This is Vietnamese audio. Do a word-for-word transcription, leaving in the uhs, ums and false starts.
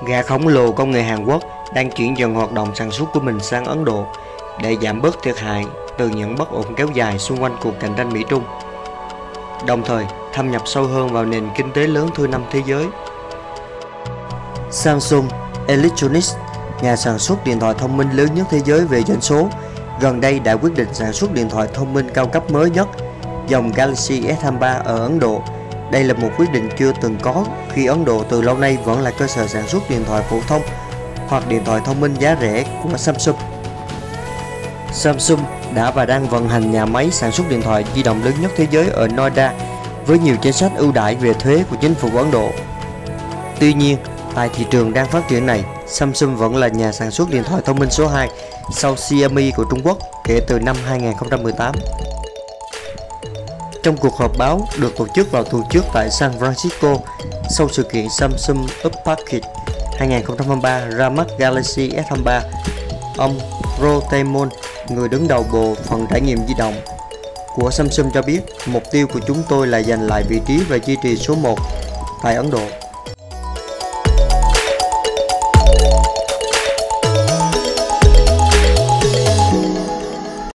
Gã khổng lồ công nghệ Hàn Quốc đang chuyển dần hoạt động sản xuất của mình sang Ấn Độ để giảm bớt thiệt hại từ những bất ổn kéo dài xung quanh cuộc cạnh tranh Mỹ-Trung, đồng thời thâm nhập sâu hơn vào nền kinh tế lớn thứ năm thế giới. Samsung Electronics, nhà sản xuất điện thoại thông minh lớn nhất thế giới về doanh số, gần đây đã quyết định sản xuất điện thoại thông minh cao cấp mới nhất, dòng Galaxy S hai mươi ba ở Ấn Độ. Đây là một quyết định chưa từng có khi Ấn Độ từ lâu nay vẫn là cơ sở sản xuất điện thoại phổ thông hoặc điện thoại thông minh giá rẻ của Samsung. Samsung đã và đang vận hành nhà máy sản xuất điện thoại di động lớn nhất thế giới ở Noida với nhiều chính sách ưu đãi về thuế của chính phủ Ấn Độ. Tuy nhiên, tại thị trường đang phát triển này, Samsung vẫn là nhà sản xuất điện thoại thông minh số hai sau Xiaomi của Trung Quốc kể từ năm hai nghìn không trăm mười tám. Trong cuộc họp báo được tổ chức vào tuần trước tại San Francisco sau sự kiện Samsung Unpacked hai nghìn không trăm hai mươi ba ra mắt Galaxy S hai mươi ba, ông Rotemon, người đứng đầu bộ phận trải nghiệm di động của Samsung cho biết, mục tiêu của chúng tôi là giành lại vị trí và duy trì số một tại Ấn Độ.